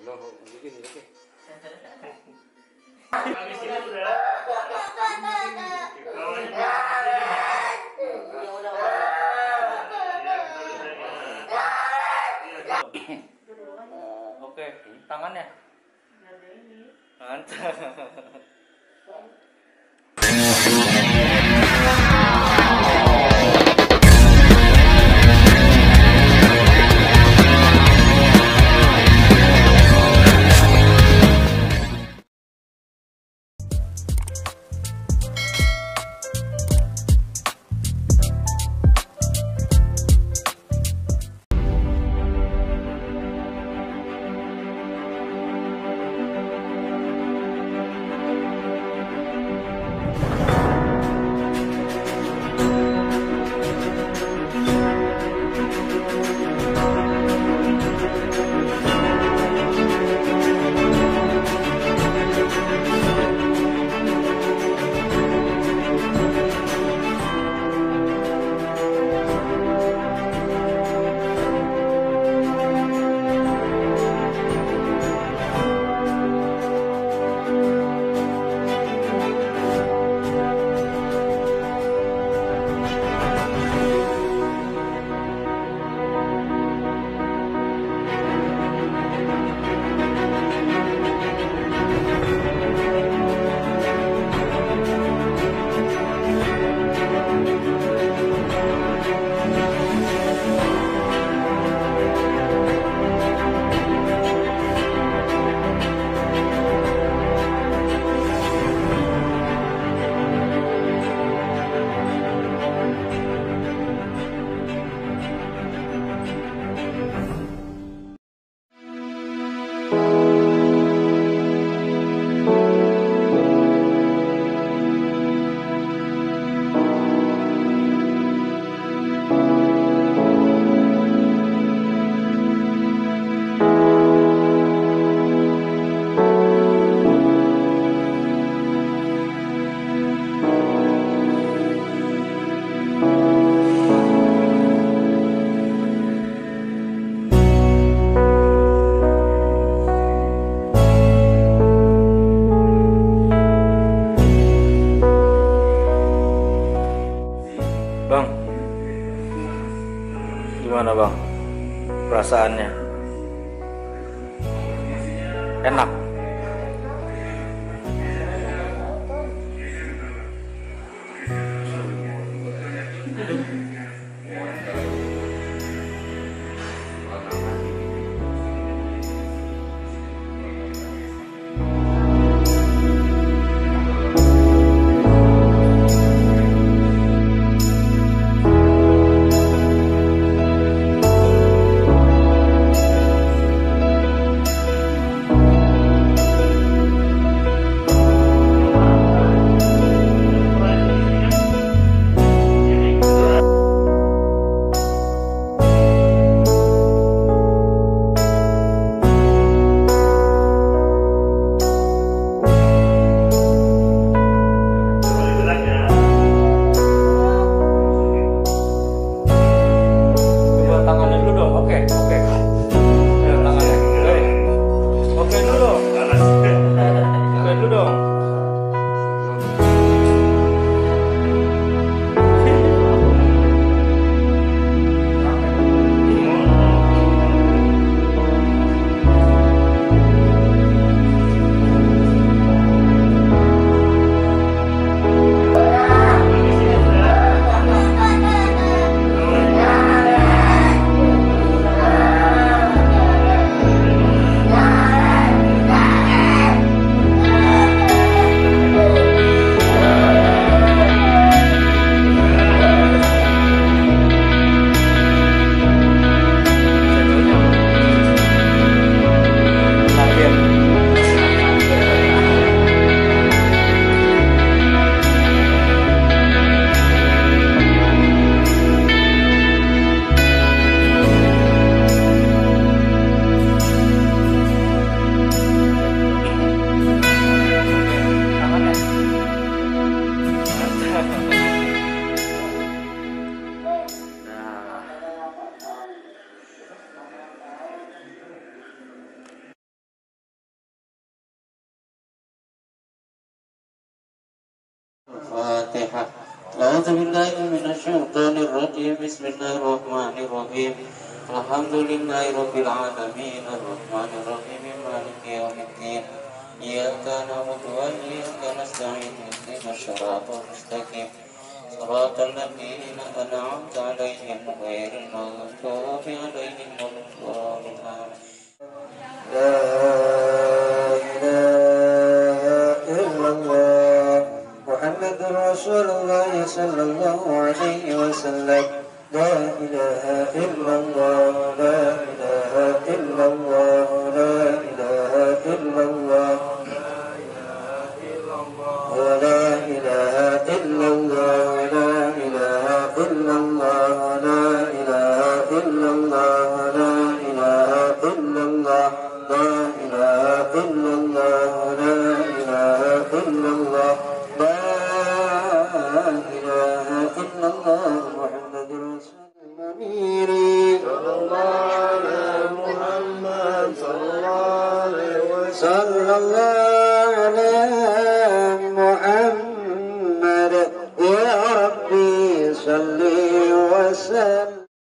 Loh, begini oke. Oke, tangannya. Mantap. Bang, gimana bang? Perasaannya? Enak? الفاتحة. أعوذ بالله من الشيطان الرجيم. بسم الله الرحمن الرحيم. الحمد لله رب العالمين الرحمن الرحيم مالك يوم الدين. إياك نعبد وإياك نستعين اهدنا الصراط المستقيم صراط الذين أنعمت عليهم غير المغضوب عليهم ولا الضالين. لا إله إلا الله محمد رسول الله صلى الله عليه وسلم. لا إله إلا الله لا إله إلا الله لا إله إلا الله ولا إله إلا الله لا إله إلا الله لا إله إلا الله لا إله إلا الله لا إله إلا الله لا إله إلا الله لا إله إلا الله محمد رسول الله صلى الله على محمد صلى الله عليه وسلم صلى الله على محمد يا ربي صل وسلم.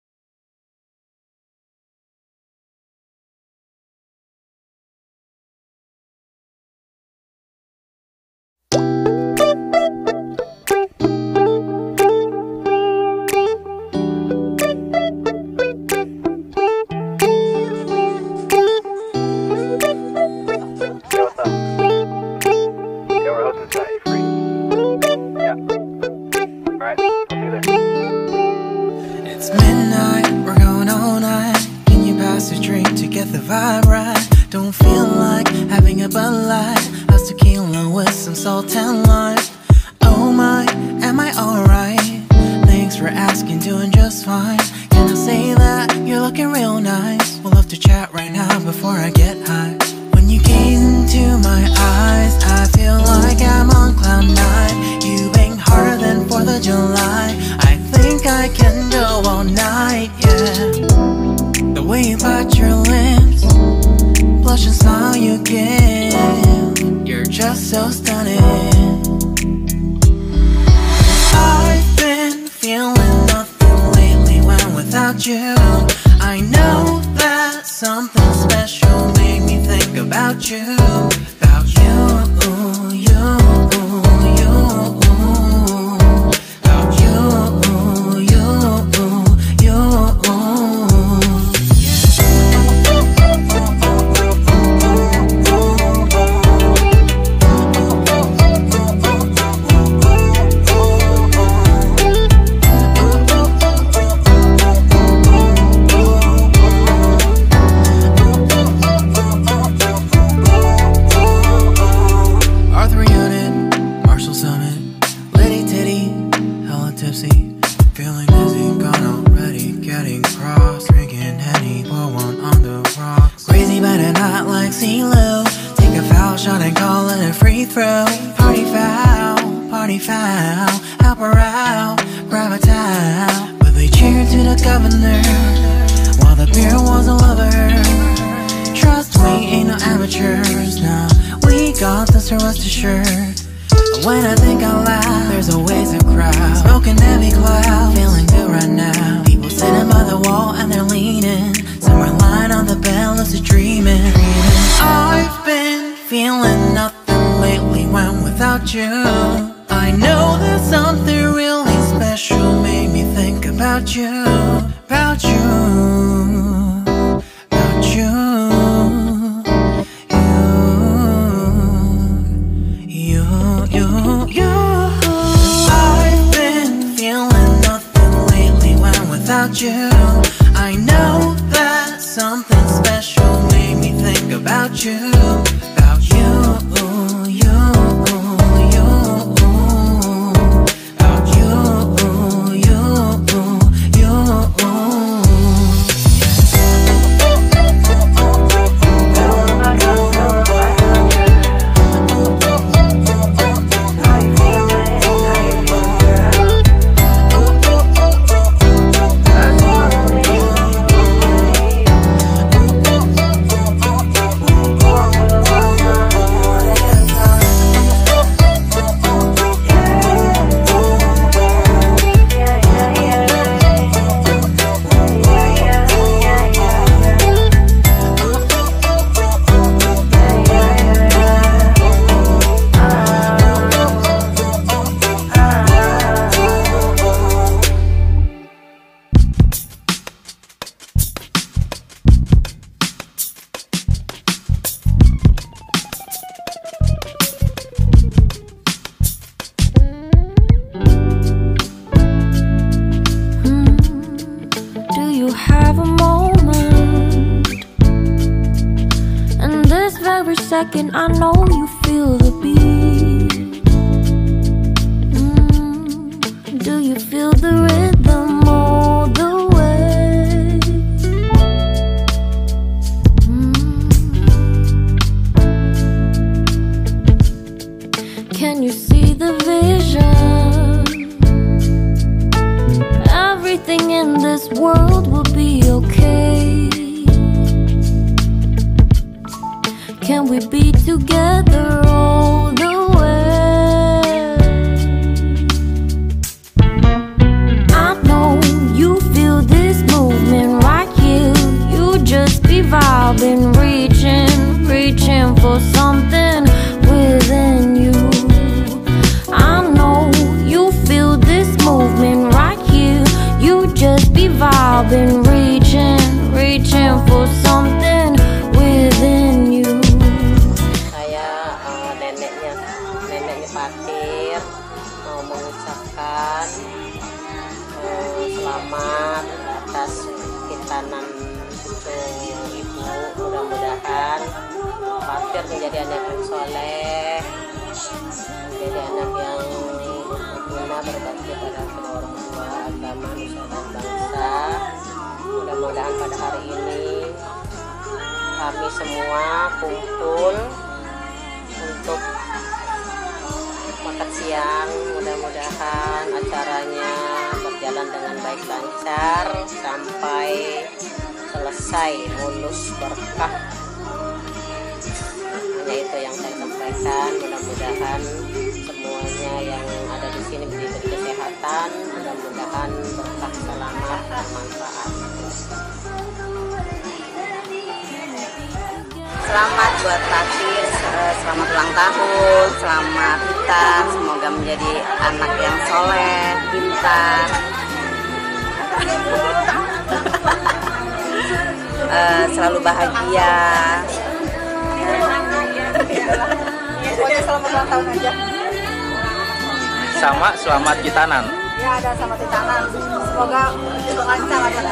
It's midnight, we're going all night. Can you pass a drink to get the vibe right? Don't feel like having a Bud Light. How's tequila with some salt and lime? Oh my, am I alright? Thanks for asking, doing just fine. Can I say that you're looking real nice? We'll love to chat right now before I get high. When you gaze into my eyes, I feel like I'm on cloud nine. You bang harder than 4th of July. I think I can go all night, yeah. The way you bite your lips, blush and smile you give, you're just so stunning. I've been feeling nothing lately when without you. I know that something special made me think about you. About you, you, you. About you, you, you. Arthur Unit, Marshall Summit, Liddy Titty, hella tipsy, feeling dizzy, gone already, getting cross, drinking Henny, pour one on the rocks. Crazy but not like CeeLo, take a foul shot and call it a free throw. Party foul, help her out, grab a towel. But they cheered to the governor, while the beer was a lover. Trust we ain't no amateurs, nah, we got this, rest assured. When I think out loud, there's always a crowd, smoking heavy cloud, feeling good right now. People sitting by the wall and they're leaning, some are lying on the bed, lucid dreaming. I've been feeling nothing lately when without you. I know that something really special made me think about you, about you, about you. I've been feeling nothing lately when without you. I know that something special made me think about you, about you, you, you, about you, you, you. every second. I know you feel the beat. Do you feel the rhythm all the way? Can you see the vision? Everything in this world will be okay. Can we be together all the way? I know you feel this movement right here. You just be vibing, reaching for something within you. I know you feel this movement right here. You just be vibing, reaching for something within you. Neneknya Fatir mau mengucapkan selamat atas hitanan cucu ibu. Mudah-mudahan Fatir menjadi anak yang soleh, menjadi anak yang berguna, berbakti pada kedua orang tua, agama, nusa dan bangsa. Mudah-mudahan pada hari ini kami semua kumpul untuk makan siang. Mudah-mudahan acaranya berjalan dengan baik lancar sampai selesai, mulus berkah. Hanya itu yang saya sampaikan. Mudah-mudahan semuanya yang ada di sini diberi kesehatan. Mudah-mudahan berkah, selamat, bermanfaat. Selamat buat Fatir, selamat ulang tahun, selamat hitam, semoga menjadi anak yang soleh, pintar, selalu bahagia. Pokoknya selamat ulang tahun aja. Sama selamat hitanan. Ya, ada selamat hitanan, semoga lancar aja.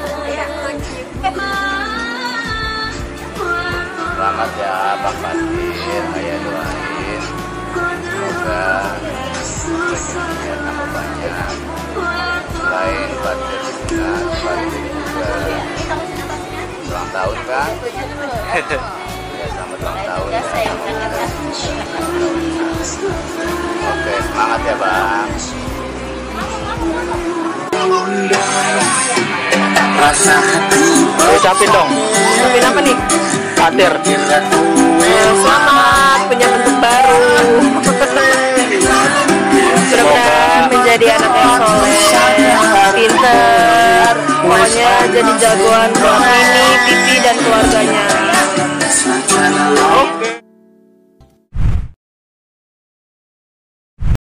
Selamat ya Bang Fatir, ayah doain semoga rezekinya tambah banyak. Selain Fatir juga ulang tahun kan? Ya, selamat ulang tahun ya. Oke, semangat ya Bang. Rasa hati Ucapin dong. Ucapin apa nih? Fatir. Selamat punya bentuk baru. Mudah-mudahan menjadi anak yang soleh, pintar, pokoknya jadi jagoan buat Mimi, Pipi dan keluarganya.